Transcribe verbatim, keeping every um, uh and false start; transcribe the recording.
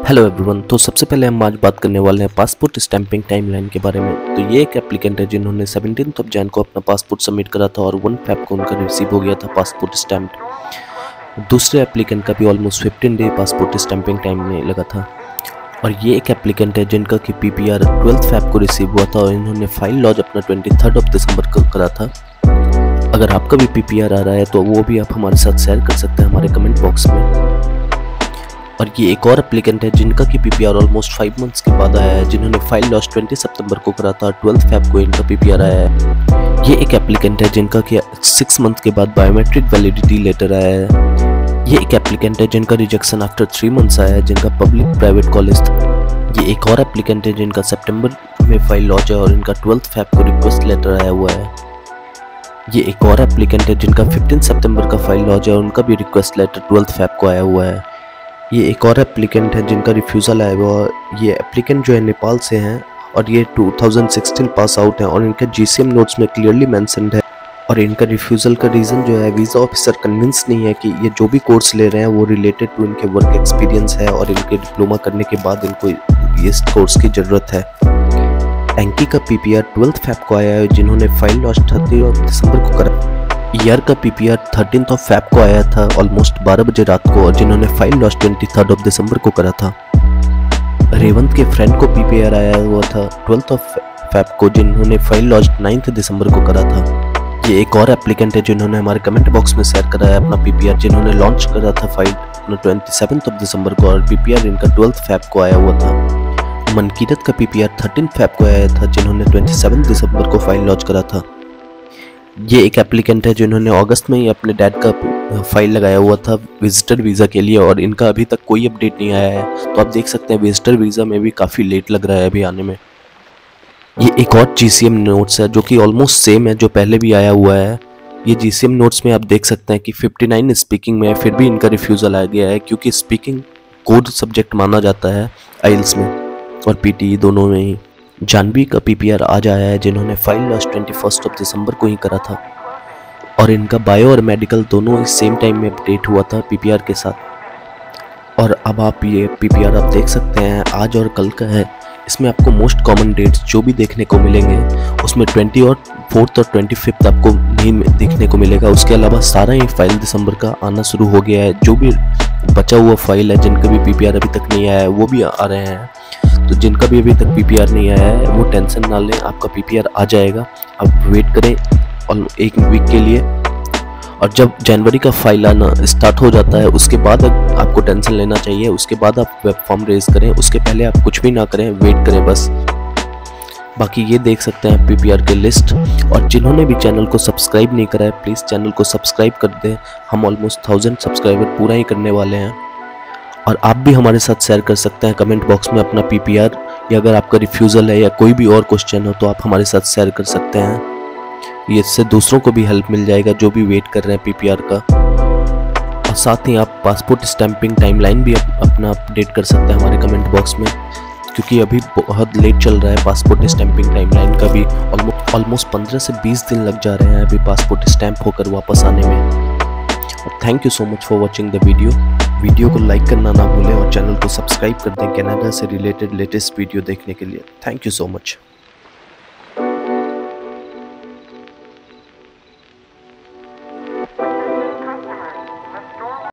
Hello everyone. तो सबसे पहले हम आज बात करने वाले हैं पासपोर्ट स्टैंपिंग टाइमलाइन के बारे में। तो ये एक एप्लीकेंट है जिन्होंने सेवनटीन ऑफ जैन को अपना पासपोर्ट सबमिट करा था और वन फेब को उनका रिसीव हो गया था पासपोर्ट स्टैम्प। दूसरे एप्लीकेंट का भी almost fifteen day passport stamping time में लगा था। और ये एक एप्लीकेंट है जिनका कि पीपीआर ट्वेल्थ फेब को रिसीव हुआ था और इन्होंने फाइल लॉन्च अपना ट्वेंटी थर्ड ऑफ दिसंबर को करा था। अगर आपका भी पीपीआर आ रहा है तो वो भी आप हमारे साथ शेयर कर सकते हैं हमारे कमेंट बॉक्स में। और ये एक और एप्लीकेंट है जिनका कि पीपीआर ऑलमोस्ट फाइव मंथ्स के बाद आया है, जिन्होंने फाइल लॉन्च ट्वेंटी सितंबर को करा था, ट्वेल्थ फेब को इनका पीपीआर आया है। ये एक एप्लीकेंट है जिनका कि सिक्स मंथ के बाद बायोमेट्रिक वैलिडिटी लेटर आया है। ये एक एप्लीकेंट है जिनका रिजेक्शन आफ्टर थ्री मंथ्स आया है, जिनका पब्लिक प्राइवेट कॉलेज था। ये एक और एप्लीकेंट है जिनका सितंबर में फाइल लॉन्च है और इनका ट्वेल्थ फेब को रिक्वेस्ट लेटर आया हुआ है। ये एक और एप्लीकेंट है जिनका फिफ्टीन सितंबर का फाइल लॉन्च है और उनका भी रिक्वेस्ट लेटर ट्वेल्थ फेब को आया हुआ है। ये एक और एप्लीकेंट है जिनका रिफ्यूज़ल आया हुआ है। ये एप्लीकेंट जो है नेपाल से हैं और ये two thousand sixteen pass out है और इनके जीसीएम नोट्स में क्लियरली मेंशन्ड है। और इनका रिफ्यूज़ल का रीज़न जो है, वीज़ा ऑफिसर कन्विंस नहीं है कि ये जो भी कोर्स ले रहे हैं वो रिलेटेड टू इनके वर्क एक्सपीरियंस है और इनके डिप्लोमा करने के बाद इनको इस कोर्स की ज़रूरत है। एंकी का पीपीआर ट्वेल्थ फेब को आया है, जिन्होंने फाइल लॉन्च थर्टी ऑफ दिसंबर को करा। ईयर का पीपीआर थर्टीन ऑफ फेब को आया था ऑलमोस्ट बारह बजे रात को और जिन्होंने file launch twenty third of दिसंबर को करा था। रेवंत के फ्रेंड को पीपीआर आया हुआ था ट्वेल्थ ऑफ फेब को, जिन्होंने फाइल लॉन्च नाइन्थ दिसंबर को करा था। ये एक और एप्लीकेंट है जिन्होंने हमारे कमेंट बॉक्स में शेयर कराया अपना पीपीआर, जिन्होंने लॉन्च करा था फाइल ट्वेंटी सेवन्थ ऑफ दिसंबर को और पीपीआर इनका ट्वेल्थ फेब को आया हुआ था। मनकीरत का पीपीआर थर्टीन फेब को आया था, जिन्होंने ट्वेंटी सेवन दिसंबर को फाइल लॉन्च करा था। ये एक एप्लीकेंट है जिन्होंने अगस्त में ही अपने डैड का फाइल लगाया हुआ था विजिटर वीज़ा के लिए और इनका अभी तक कोई अपडेट नहीं आया है। तो आप देख सकते हैं विजिटर वीज़ा में भी काफ़ी लेट लग रहा है अभी आने में। ये एक और जीसीएम नोट्स है जो कि ऑलमोस्ट सेम है जो पहले भी आया हुआ है। ये जीसीएम नोट्स में आप देख सकते हैं कि फिफ्टी नाइन स्पीकिंग में है, फिर भी इनका रिफ्यूज़ल आ गया है क्योंकि स्पीकिंग कोड सब्जेक्ट माना जाता है आइल्स में और पीटी दोनों में ही। जानवी का पीपीआर आज आया है, जिन्होंने file launch twenty first of दिसंबर को ही करा था और इनका बायो और मेडिकल दोनों इस सेम टाइम में अपडेट हुआ था पीपीआर के साथ। और अब आप ये पीपीआर आप देख सकते हैं आज और कल का है। इसमें आपको मोस्ट कॉमन डेट्स जो भी देखने को मिलेंगे उसमें ट्वेंटी और फोर्थ और ट्वेंटी फिफ्थ आपको नहीं देखने को मिलेगा। उसके अलावा सारा ही फाइल दिसंबर का आना शुरू हो गया है। जो भी बचा हुआ फाइल है जिनका भी पीपीआर अभी तक नहीं आया है वो भी आ रहे हैं। तो जिनका भी अभी तक पीपीआर नहीं आया है वो टेंशन ना लें, आपका पीपीआर आ जाएगा। आप वेट करें और एक वीक के लिए और जब जनवरी का फाइल आना स्टार्ट हो जाता है उसके बाद आपको टेंशन लेना चाहिए। उसके बाद आप वेब फॉर्म रेज करें, उसके पहले आप कुछ भी ना करें, वेट करें बस। बाकी ये देख सकते हैं पीपीआर के लिस्ट। और जिन्होंने भी चैनल को सब्सक्राइब नहीं करा है प्लीज़ चैनल को सब्सक्राइब कर दें। हम ऑलमोस्ट थाउजेंड सब्सक्राइबर पूरा ही करने वाले हैं। और आप भी हमारे साथ शेयर कर सकते हैं कमेंट बॉक्स में अपना पीपीआर, या अगर आपका रिफ्यूज़ल है या कोई भी और क्वेश्चन हो तो आप हमारे साथ शेयर कर सकते हैं। ये इससे दूसरों को भी हेल्प मिल जाएगा जो भी वेट कर रहे हैं पीपीआर का। और साथ ही आप पासपोर्ट स्टैंपिंग टाइमलाइन भी अप, अपना अपडेट कर सकते हैं हमारे कमेंट बॉक्स में, क्योंकि अभी बहुत लेट चल रहा है पासपोर्ट स्टैंपिंग टाइमलाइन का भी। ऑलमोस्ट पंद्रह से बीस दिन लग जा रहे हैं अभी पासपोर्ट स्टैंप होकर वापस आने में। और thank you so much for watching the video. Video को लाइक करना ना भूलें और चैनल को सब्सक्राइब कर दें कनाडा से रिलेटेड लेटेस्ट वीडियो देखने के लिए। Thank you so much.